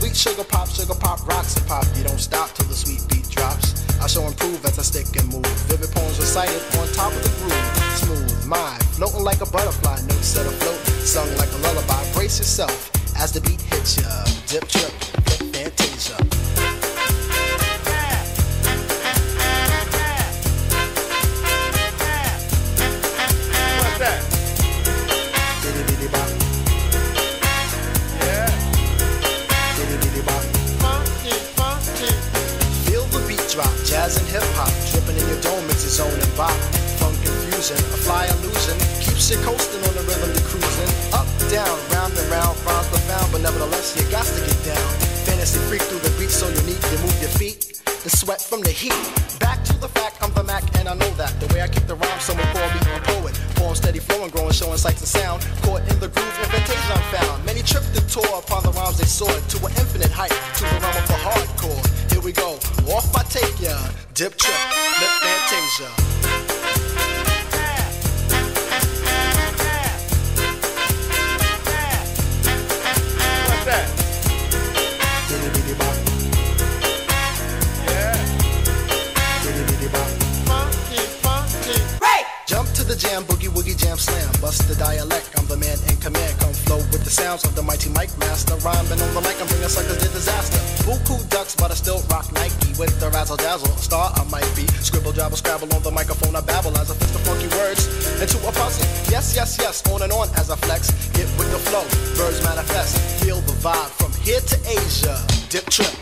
Sweet sugar pop rocks and pop. You don't stop till the sweet beat drops. I shall improve as I stick and move. Vivid poems recited on top of the groove. Smooth mind, floating like a butterfly. Notes set afloat, sung like a lullaby. Brace yourself as the beat hits ya. Dip, trip, flip, fantasia. What's that? Diddy diddy bop. Yeah. Diddy diddy bop. Funky, funky. Feel the beat drop, jazz and hip hop. Dripping in your dome, it's a zone and bop. Funk confusion, a fly illusion. Keeps you coasting on the rhythm you're cruising. Up, down, round and round, rhymes profound, but nevertheless you got to get down. Fantasy freak through the beat so unique, you move your feet, the sweat from the heat. Back to the fact, I'm the Mac and I know that. The way I kick the rhyme, someone call me a poet. Poem steady flowing, growing, showing sights and sound. Caught in the groove, invitation I'm found. Many tripped and tore upon the rhymes they soared to an infinite height, to the realm of the hardcore. Here we go, off I take ya. Dip, trip, flip, fantasia. What's that? Diddy diddy bop. Yeah. Diddy diddy bop. Funky, funky. Jump to the jam, boogie woogie jam slam. Bust the dialect, I'm the man in command. Come flow with the sounds of the mighty mic master. Rhyming on the mic, I'm bringing suckers to disaster. Buku ducks, but I still rock Nike. With the razzle dazzle, a star I might be. Scribble, jabble, scrabble on the microphone, I babble as I fix the funky words into a puzzle. Yes, yes, yes, on and on as I flex. Get with the flow, birds manifest. Feel the vibe from here to Asia. Dip, trip,